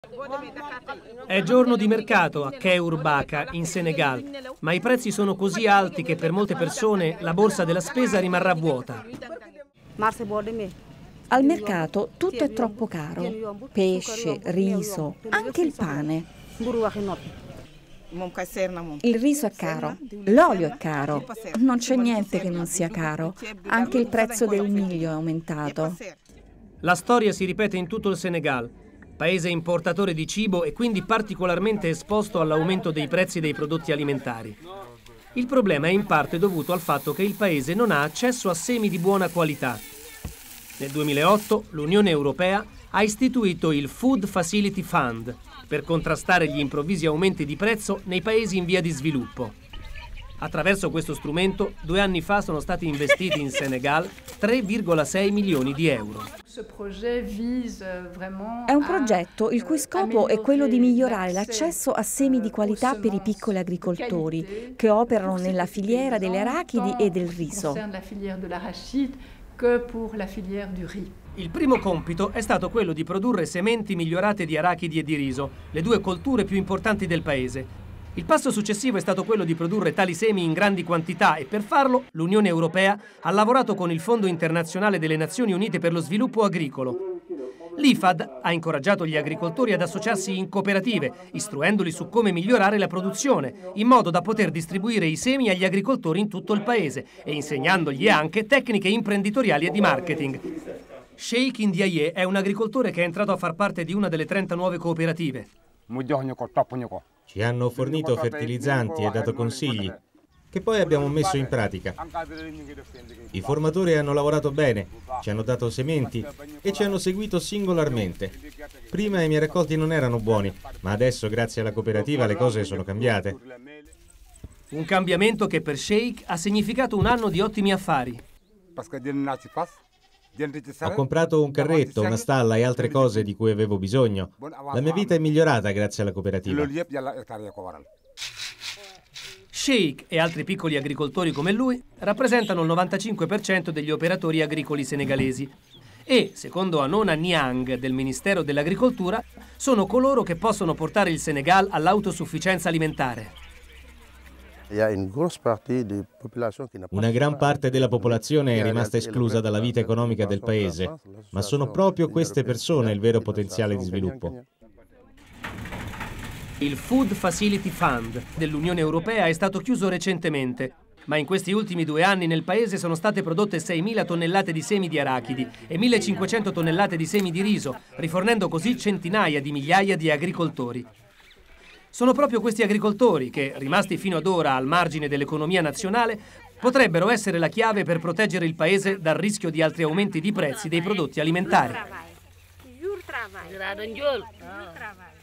È giorno di mercato a Keur Baka, in Senegal, ma i prezzi sono così alti che per molte persone la borsa della spesa rimarrà vuota. Al mercato tutto è troppo caro. Pesce, riso, anche il pane. Il riso è caro, l'olio è caro, non c'è niente che non sia caro. Anche il prezzo del miglio è aumentato. La storia si ripete in tutto il Senegal, paese importatore di cibo e quindi particolarmente esposto all'aumento dei prezzi dei prodotti alimentari. Il problema è in parte dovuto al fatto che il paese non ha accesso a semi di buona qualità. Nel 2008 l'Unione Europea ha istituito il Food Facility Fund per contrastare gli improvvisi aumenti di prezzo nei paesi in via di sviluppo. Attraverso questo strumento, 2 anni fa sono stati investiti in Senegal 3,6 milioni di euro. È un progetto il cui scopo è quello di migliorare l'accesso a semi di qualità per i piccoli agricoltori che operano nella filiera delle arachidi e del riso. Il primo compito è stato quello di produrre sementi migliorate di arachidi e di riso, le 2 colture più importanti del paese. Il passo successivo è stato quello di produrre tali semi in grandi quantità e per farlo l'Unione Europea ha lavorato con il Fondo Internazionale delle Nazioni Unite per lo Sviluppo Agricolo. L'IFAD ha incoraggiato gli agricoltori ad associarsi in cooperative, istruendoli su come migliorare la produzione, in modo da poter distribuire i semi agli agricoltori in tutto il paese e insegnandogli anche tecniche imprenditoriali e di marketing. Cheikh Ndiaye è un agricoltore che è entrato a far parte di una delle 30 nuove cooperative. Ci hanno fornito fertilizzanti e dato consigli, che poi abbiamo messo in pratica. I formatori hanno lavorato bene, ci hanno dato sementi e ci hanno seguito singolarmente. Prima i miei raccolti non erano buoni, ma adesso grazie alla cooperativa le cose sono cambiate. Un cambiamento che per Cheikh ha significato un anno di ottimi affari. Ho comprato un carretto, una stalla e altre cose di cui avevo bisogno. La mia vita è migliorata grazie alla cooperativa. Cheikh e altri piccoli agricoltori come lui rappresentano il 95% degli operatori agricoli senegalesi e, secondo Anona Niang del Ministero dell'Agricoltura, sono coloro che possono portare il Senegal all'autosufficienza alimentare. Una gran parte della popolazione è rimasta esclusa dalla vita economica del paese, ma sono proprio queste persone il vero potenziale di sviluppo. Il Food Facility Fund dell'Unione Europea è stato chiuso recentemente, ma in questi ultimi 2 anni nel paese sono state prodotte 6.000 tonnellate di semi di arachidi e 1.500 tonnellate di semi di riso, rifornendo così centinaia di migliaia di agricoltori. Sono proprio questi agricoltori che, rimasti fino ad ora al margine dell'economia nazionale, potrebbero essere la chiave per proteggere il paese dal rischio di altri aumenti di prezzi dei prodotti alimentari.